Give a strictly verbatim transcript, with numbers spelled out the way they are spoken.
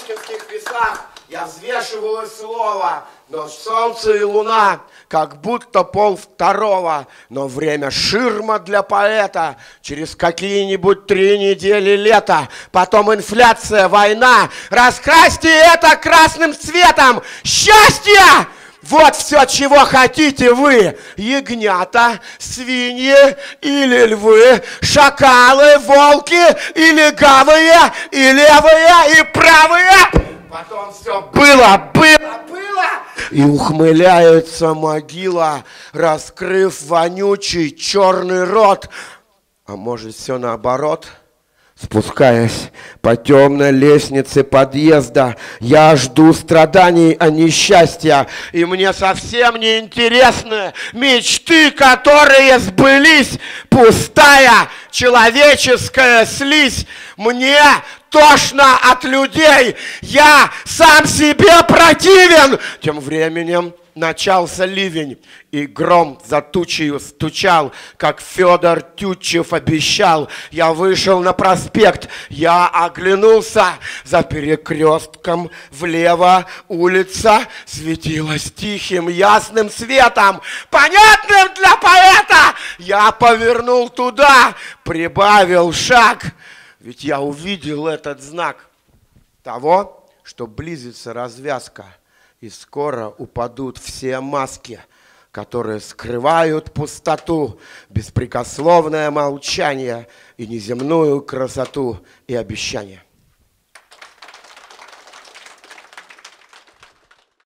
пушкинских песах я взвешиваю слово, но солнце и луна, как будто пол второго, но время ширма для поэта, через какие-нибудь три недели лета, потом инфляция, война, раскрасьте это красным цветом, счастье! Вот все, чего хотите вы, ягнята, свиньи или львы, шакалы, волки и легавые, и левые, и правые. Потом все было, было, было. И ухмыляется могила, раскрыв вонючий черный рот. А может, все наоборот? Спускаясь по темной лестнице подъезда, я жду страданий, а не счастья. И мне совсем не интересны мечты, которые сбылись. Пустая человеческая слизь. Мне тошно от людей. Я сам себе противен. Тем временем начался ливень, и гром за тучею стучал, как Федор Тютчев обещал. Я вышел на проспект, я оглянулся, за перекрестком влево улица светилась тихим ясным светом, понятным для поэта. Я повернул туда, прибавил шаг, ведь я увидел этот знак того, что близится развязка. И скоро упадут все маски, которые скрывают пустоту, беспрекословное молчание и неземную красоту и обещание.